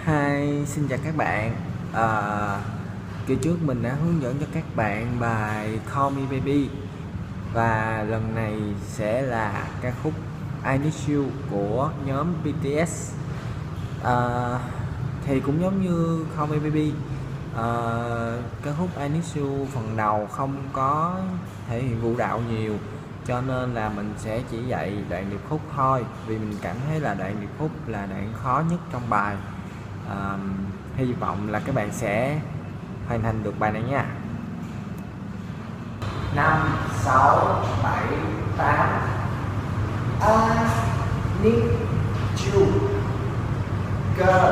Hi, xin chào các bạn. Kỳ trước mình đã hướng dẫn cho các bạn bài Call Me Baby và lần này sẽ là ca khúc I Need You của nhóm BTS. Thì cũng giống như Call Me Baby, ca khúc I Need You phần đầu không có thể hiện vũ đạo nhiều, cho nên là mình sẽ chỉ dạy đoạn điệp khúc thôi, vì mình cảm thấy là đoạn điệp khúc là đoạn khó nhất trong bài. Hy vọng là các bạn sẽ hoàn thành được bài này nha. 5, 6, 7, 8. I need you girl.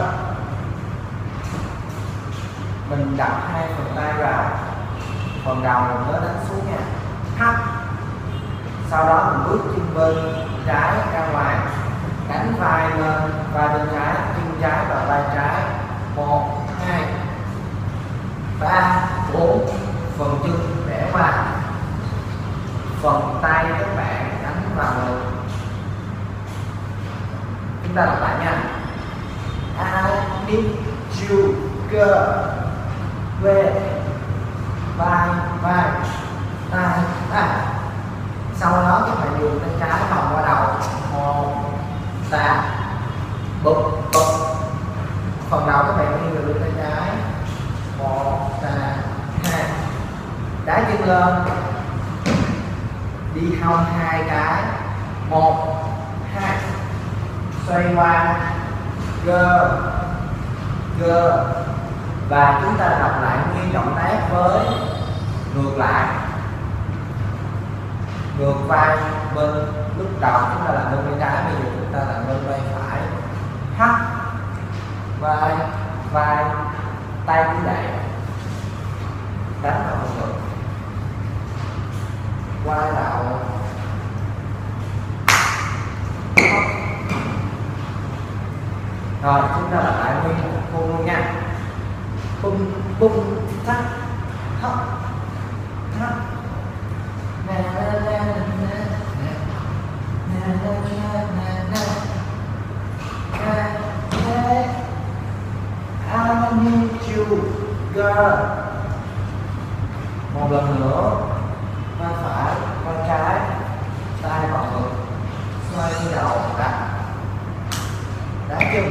Mình đặt hai phần tay vào, phần đầu mình nhớ đánh xuống nha. H. Sau đó mình bước chân bên trái ra ngoài, đánh vai lên, vai bên trái, chân trái và vai trái. 1, 2, 3, 4. Phần chân bẻ qua, phần tay các bạn đánh vào ngực. Chúng ta đọc lại nha. I need you girl. Về vai vai tay tay. Sau đó các bạn dùng tay trái vòng qua đầu. 1, ta bụp bụp. Phần đầu các bạn đi được tay trái. 1, ta 2. Đá chân lên, đi hông 2 cái. 1, 2. Xoay qua, gơ gơ. Và chúng ta đọc lại nguyên động tác với ngược lại. Ngược vai bên lúc đầu chúng ta làm bên tay trái, bây giờ chúng ta làm bên vai phải. H. Vai vai, tay cũng vậy, đánh vào ngực, quay đầu. Rồi chúng ta làm lại nguyên một khuôn luôn nha. Bum bum thắt thắt thắt. I need you girl. Một lần nữa, vai phải, vai trái, tay vào ngực, xoay đầu, đá chân.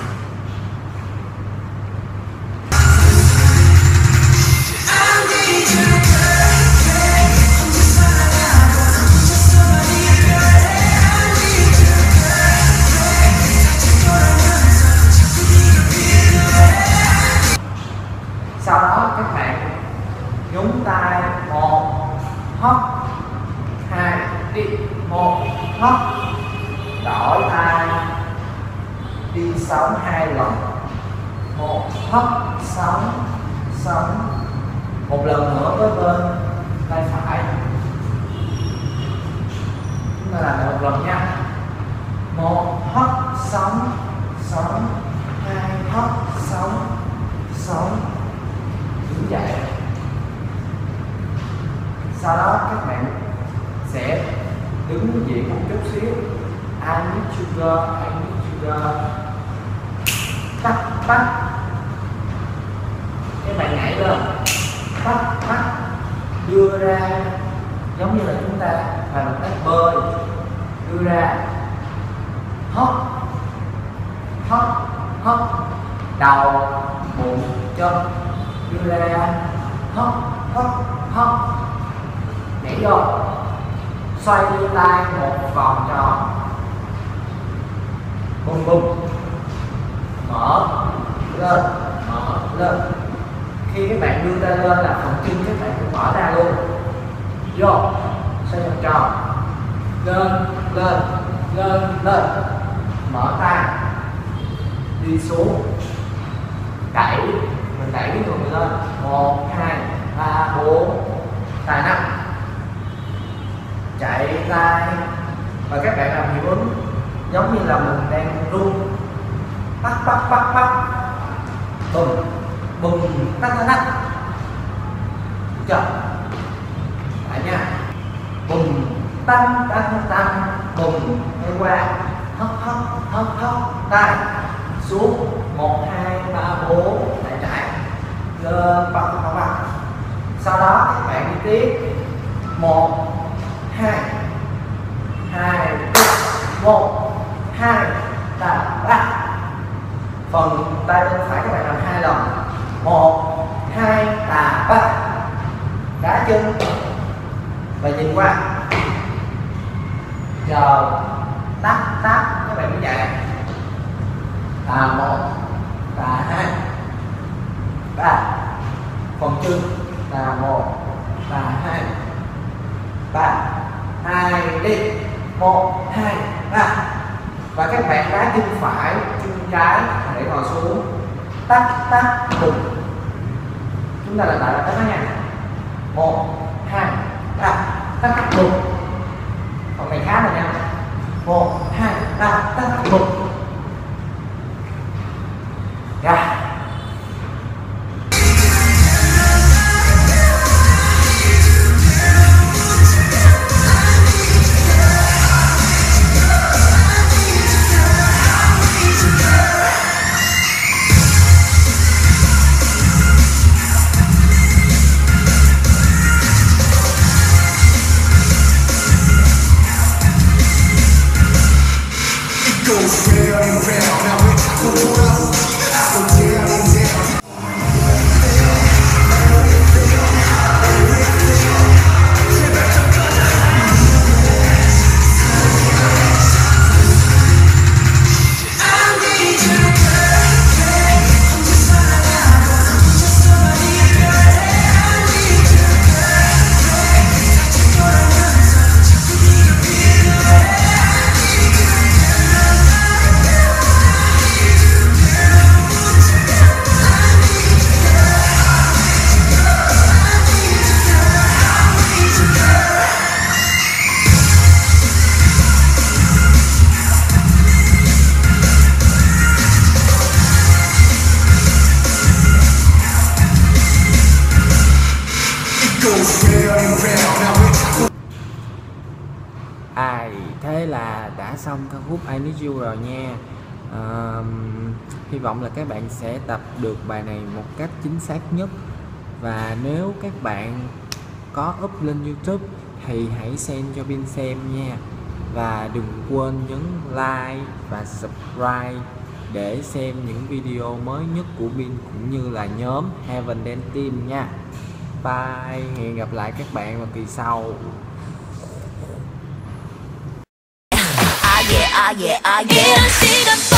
Sau đó các bạn nhúng tay. 1 hop, 2 đi. 1 hop, đổi tay, đi sống 2 lần. 1 hop, sống sống. Một lần nữa với bên tay phải. Chúng ta làm một lần nha. 1 hop, sống sống. 2 hop, sống sống. Đứng dậy. Sau đó các bạn sẽ đứng diện một chút xíu. I need you girl, I need you girl. Tắt tắt. Các bạn nhảy lên. Tắt tắt. Đưa ra giống như là chúng ta làm một cách bơi. Đưa ra. Hop hop hop. Đầu bụng chân. Đưa ra. Hop hop hop. Nhảy vô. Xoay đưa tay một vòng tròn. Bum bum. Mở lên, mở lên. Khi các bạn đưa tay lên là phần chân các bạn cũng mở ra luôn. Vô. Xoay vòng tròn. Lên lên lên lên. Mở tay. Đi xuống. Đẩy. Mình đẩy cái người lên. 1, 2, 3, 4. Tay 5. Chạy tay. Và các bạn làm hiệu ứng giống như là mình đang rung. Bắt bắt bắt bắt. Bùm bùm tắt tắt tắt. Chậm lại nha. Bùm tăng tăng tăng. Bùm. Đi qua. Hấp hấp hấp hấp. Tay xuống. 1 2 3 4 lại chạy lên bằng mặt mặt. Sau đó các bạn đi tiếp 1 2 2 1 2 3. Phần tay bên phải các bạn làm 2 lần 1 2 3. Đá chân và nhìn qua chờ tắt các bạn mới chạy. 1 2 3. Phần chân là 1 2 3 2 đi 1 2 3. Và các bạn đá chân phải chân trái để ngồi xuống tắt cùng. Chúng ta làm lại cái nha. 1 2 3 tắt cùng. Phần này khá rồi nha. 1 2 3 tắt cùng. Rồi. Thế là đã xong ca khúc I Need You rồi nha. Hy vọng là các bạn sẽ tập được bài này một cách chính xác nhất. Và nếu các bạn có up lên YouTube thì hãy send cho Bin xem nha. Và đừng quên nhấn like và subscribe để xem những video mới nhất của Bin cũng như là nhóm Heaven Dance Team nha. Bye, hẹn gặp lại các bạn vào kỳ sau. yeah.